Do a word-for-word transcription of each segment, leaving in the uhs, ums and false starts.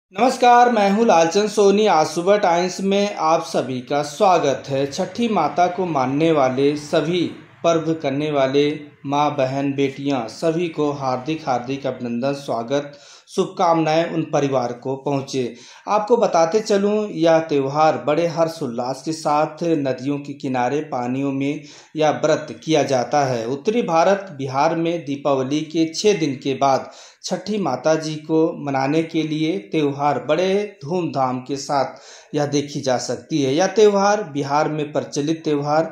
नमस्कार, मैं हूं लालचंद सोनी। आज सुबह टाइम्स में आप सभी का स्वागत है। छठी माता को मानने वाले सभी, पर्व करने वाले माँ बहन बेटियां सभी को हार्दिक हार्दिक अभिनंदन, स्वागत, शुभकामनाएं उन परिवार को पहुँचे। आपको बताते चलूं, यह त्यौहार बड़े हर्षोल्लास के साथ नदियों के किनारे पानियों में यह व्रत किया जाता है। उत्तरी भारत बिहार में दीपावली के छः दिन के बाद छठी माता जी को मनाने के लिए त्यौहार बड़े धूमधाम के साथ यह देखी जा सकती है। यह त्यौहार बिहार में प्रचलित त्यौहार।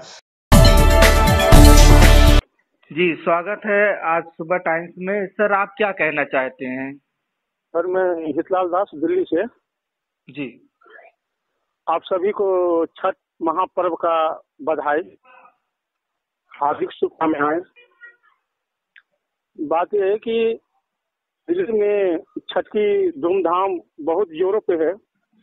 जी स्वागत है आज सुबह टाइम्स में। सर, आप क्या कहना चाहते हैं? सर, मैं हितलाल दास, दिल्ली से। जी, आप सभी को छठ महापर्व का बधाई, हार्दिक शुभकामनाएं। बात यह है कि दिल्ली में छठ की धूमधाम बहुत जोरों पे है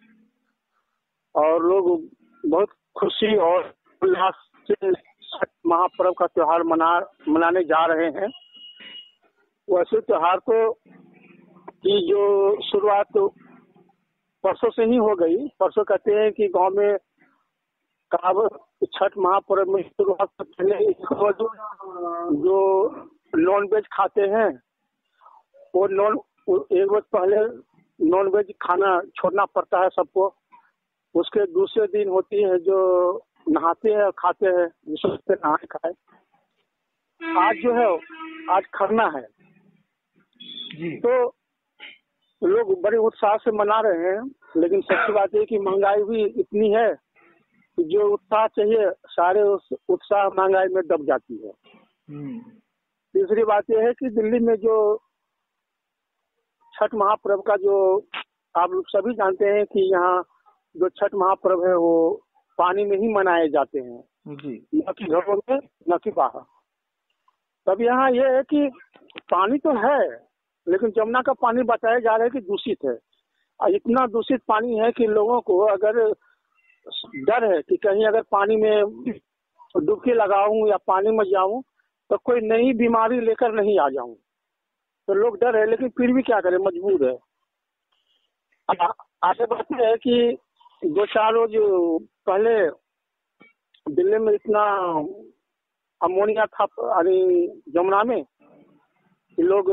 और लोग बहुत खुशी और उल्लास से छठ महापर्व का त्योहार मना मनाने जा रहे हैं। वैसे त्योहार तो की जो शुरुआत तो परसों से ही हो गई। परसों कहते हैं कि गांव में कब छठ महापर्व में शुरुआत से पहले जो नॉन वेज खाते हैं वो नॉन एक रोज पहले नॉन वेज खाना छोड़ना पड़ता है सबको। उसके दूसरे दिन होती है जो नहाते हैं और खाते हैं, जिससे नहाए खाए। आज जो है आज खरना है जी। तो लोग बड़े उत्साह से मना रहे हैं, लेकिन सच्ची बात है कि महंगाई भी इतनी है कि जो उत्साह चाहिए सारे उस उत्साह महंगाई में दब जाती है। तीसरी बात यह है कि दिल्ली में जो छठ महापर्व का जो आप लोग सभी जानते हैं कि यहाँ जो छठ महापर्व है वो पानी में ही मनाए जाते हैं जी। न कि घरों में न कि बाहर। तब यहाँ ये है कि पानी तो है लेकिन जमुना का पानी बताया जा रहा है कि दूषित है। और इतना दूषित पानी है कि लोगों को अगर डर है कि कहीं अगर पानी में डुबकी लगाऊं या पानी में जाऊं तो कोई नई बीमारी लेकर नहीं आ जाऊं, तो लोग डर है, लेकिन फिर भी क्या करें, मजबूर है। आगे बढ़ते है कि दो चार रोज पहले दिल्ली में इतना अमोनिया था अरे जमुना में, लोग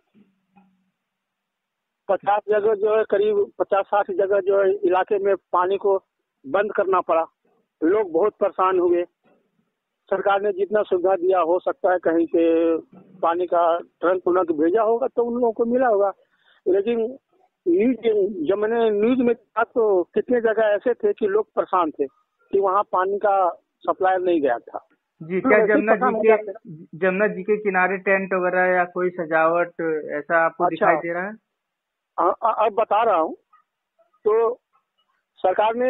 पचास जगह जो है करीब पचास साठ जगह जो है इलाके में पानी को बंद करना पड़ा। लोग बहुत परेशान हुए। सरकार ने जितना सुविधा दिया, हो सकता है कहीं से पानी का ट्रंक ट्रंक भेजा होगा तो उन लोगों को मिला होगा, लेकिन न्यूज जब मैंने न्यूज में देखा तो कितने जगह ऐसे थे कि लोग परेशान थे कि वहाँ पानी का सप्लाई नहीं गया था। जी, क्या जमुना जी के जमुना जी के किनारे टेंट वगैरह या कोई सजावट ऐसा आपको अच्छा, दिखाई दे रहा है? अब बता रहा हूँ। तो सरकार ने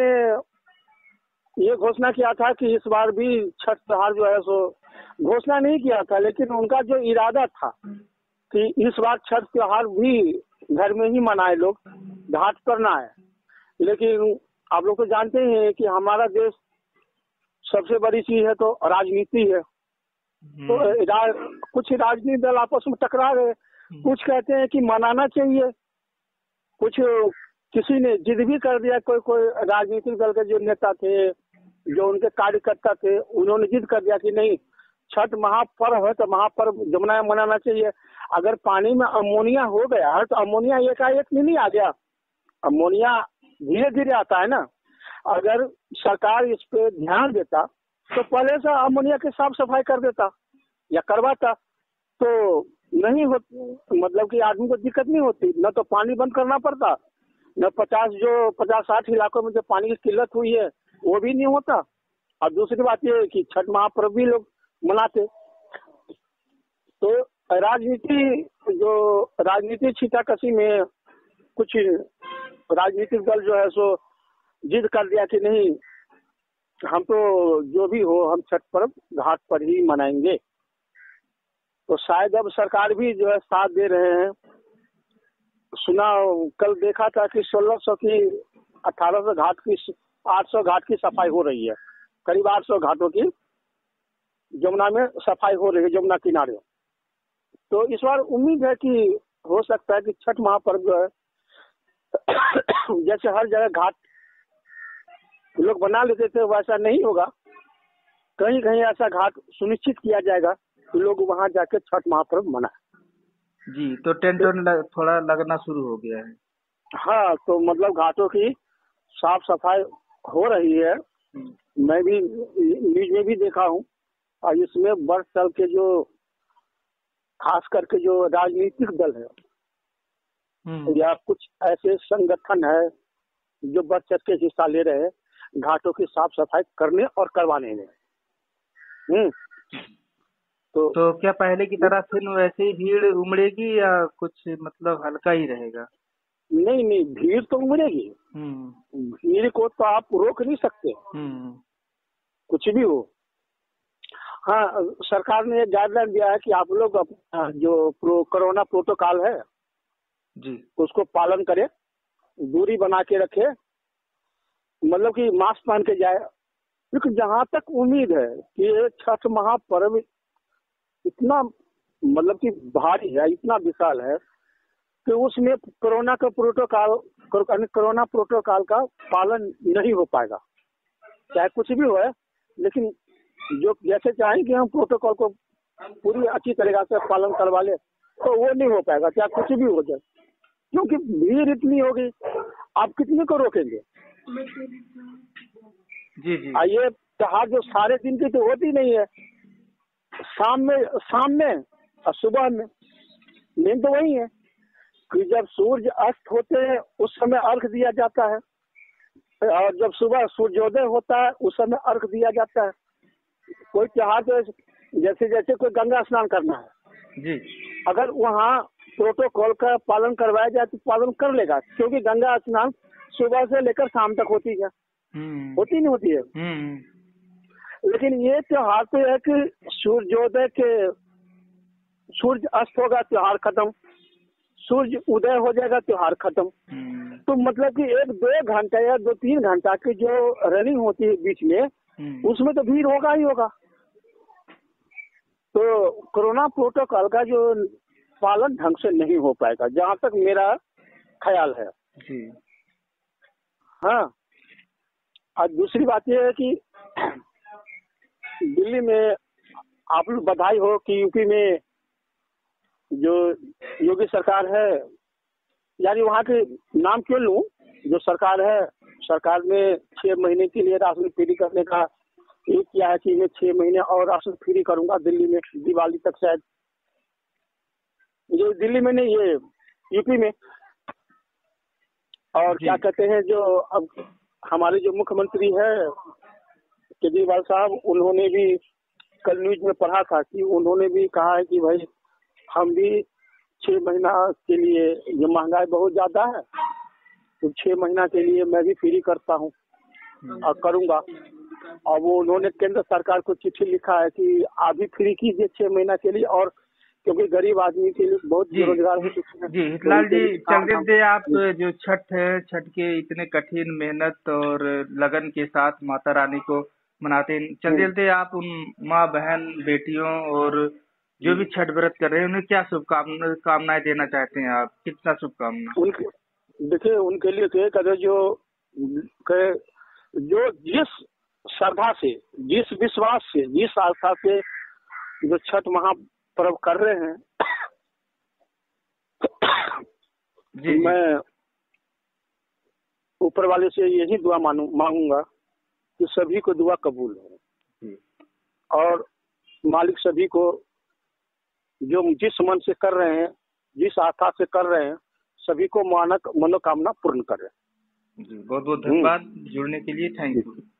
ये घोषणा किया था कि इस बार भी छठ त्योहार जो है सो घोषणा नहीं किया था, लेकिन उनका जो इरादा था कि इस बार छठ त्योहार भी घर में ही मनाए, लोग घाट पर ना आए। लेकिन आप लोग तो जानते हैं कि हमारा देश सबसे बड़ी चीज है तो राजनीति है। तो राज, कुछ राजनीतिक दल आपस में टकरा गए। कुछ कहते हैं कि मनाना चाहिए, कुछ किसी ने जिद भी कर दिया। कोई कोई राजनीतिक दल के जो नेता थे, जो उनके कार्यकर्ता थे, उन्होंने जिद कर दिया कि नहीं, छठ महापर्व है तो महापर्व जमुना में मनाना चाहिए। अगर पानी में अमोनिया हो गया है तो अमोनिया एकाएक नहीं आ गया, अमोनिया धीरे धीरे आता है ना। अगर सरकार इस पे ध्यान देता तो पहले से अमोनिया की साफ सफाई कर देता या करवाता तो नहीं होती, मतलब कि आदमी को दिक्कत नहीं होती। न तो पानी बंद करना पड़ता, न पचास जो पचास साठ इलाकों में जो पानी की किल्लत हुई है वो भी नहीं होता। और दूसरी बात ये है कि छठ महापर्व भी लोग मनाते। तो राजनीति जो राजनीति छींटाकशी में कुछ राजनीतिक दल जो है सो जिद कर दिया कि नहीं, हम तो जो भी हो हम छठ पर्व घाट पर ही मनाएंगे। तो शायद अब सरकार भी जो है साथ दे रहे हैं। सुना कल देखा था कि सोलह सौ की अठारह सौ घाट की आठ सौ घाट की सफाई हो रही है, करीब आठ सौ घाटों की जमुना में सफाई हो रही है, जमुना किनारे। तो इस बार उम्मीद है कि हो सकता है कि छठ महापर्व जो है जैसे हर जगह घाट लोग बना लेते थे वैसा नहीं होगा। कहीं कहीं ऐसा घाट सुनिश्चित किया जाएगा कि लोग वहां जाके छठ महापर्व मनाए। जी, तो टेंट लग, थोड़ा लगना शुरू हो गया है। हाँ, तो मतलब घाटों की साफ सफाई हो रही है। मैं भी न्यूज में भी देखा हूँ। और इसमें बढ़ चढ़ के जो खास करके जो राजनीतिक दल है या कुछ ऐसे संगठन है जो बढ़ चढ़ के हिस्सा ले रहे हैं घाटों की साफ सफाई करने और करवाने में। हम्म तो, तो क्या पहले की तरह फिर वैसे ही भीड़ उमड़ेगी या कुछ मतलब हल्का ही रहेगा? नहीं नहीं, भीड़ तो उमड़ेगी। भीड़ को तो आप रोक नहीं सकते, कुछ भी हो। हाँ, सरकार ने एक गाइडलाइन दिया है कि आप लोग जो प्रो, कोरोना प्रोटोकॉल है जी उसको पालन करें, दूरी बना के रखे, मतलब कि मास्क पहन के जाए। लेकिन जहाँ तक उम्मीद है कि छठ महापर्व इतना मतलब कि भारी है, इतना विशाल है कि उसमें कोरोना का प्रोटोकॉल कोरोना प्रोटोकॉल का पालन नहीं हो पाएगा। चाहे कुछ भी हो, लेकिन जो जैसे चाहें कि हम प्रोटोकॉल को पूरी अच्छी तरीके से पालन करवा ले तो वो नहीं हो पाएगा, चाहे कुछ भी हो जाए, क्योंकि भीड़ इतनी होगी, आप कितने को रोकेंगे? जी जी। ये त्योहार जो सारे दिन की तो होती नहीं है, शाम में शाम में और सुबह में। मेन तो वही है कि जब सूर्य अस्त होते हैं उस समय अर्घ दिया जाता है, और जब सुबह सूर्योदय होता है उस समय अर्घ दिया जाता है। कोई त्योहार तो जैसे जैसे कोई गंगा स्नान करना है जी, अगर वहाँ प्रोटोकॉल का पालन करवाया जाए तो पालन कर लेगा, क्योंकि गंगा स्नान सुबह से लेकर शाम तक होती है, होती नहीं होती है। लेकिन ये त्योहार तो है कि सूर्योदय के सूर्य अस्त होगा त्योहार खत्म, सूर्य उदय हो जाएगा त्योहार खत्म। तो मतलब कि एक दो घंटा या दो तीन घंटा की जो रनिंग होती है बीच में, उसमें तो भीड़ होगा ही होगा। तो कोरोना प्रोटोकॉल का जो पालन ढंग से नहीं हो पाएगा, जहाँ तक मेरा ख्याल है जी। हाँ, और दूसरी बात यह है कि दिल्ली में आप लोग बधाई हो कि यूपी में जो योगी सरकार है, यानी वहाँ के नाम क्यों लूं, जो सरकार है, सरकार ने छह महीने के लिए राशन फ्री करने का ये किया है कि मैं छह महीने और राशन फ्री करूंगा दिल्ली में दिवाली तक, शायद ये दिल्ली में नहीं, ये यूपी में। और क्या कहते हैं, जो अब हमारे जो मुख्यमंत्री है केजरीवाल साहब, उन्होंने भी कल न्यूज में पढ़ा था कि उन्होंने भी कहा है कि भाई हम भी छह महीना के लिए, जो महंगाई बहुत ज्यादा है तो छह महीना के लिए मैं भी फ्री करता हूँ और करूँगा। और वो उन्होंने केंद्र सरकार को चिट्ठी लिखा है कि आप भी फ्री कीजिए छह महीना के लिए, और क्योंकि गरीब आदमी के लिए बहुत बेरोजगार हो चुके हैं। जी हितलाल जी, चंदेल जी, आप जो छठ है, छठ के इतने कठिन मेहनत और लगन के साथ माता रानी को मनाते हैं, चंदेल जी आप उन माँ बहन बेटियों और जो भी छठ व्रत कर रहे हैं उन्हें क्या शुभकामना कामनाएं देना चाहते हैं आप? कितना शुभकामना? उनके देखिए, उनके लिए कहे जो कहे जो जिस श्रद्धा से, जिस विश्वास से, जिस आस्था से जो छठ महापर्व कर रहे हैं, जी, मैं ऊपर वाले से यही दुआ मानू मांगूंगा कि सभी को दुआ कबूल हो और मालिक सभी को जो जिस मन से कर रहे हैं, जिस आस्था से कर रहे हैं, सभी को मानक मनोकामना पूर्ण करें। जी, बहुत बहुत धन्यवाद जुड़ने के लिए, थैंक यू।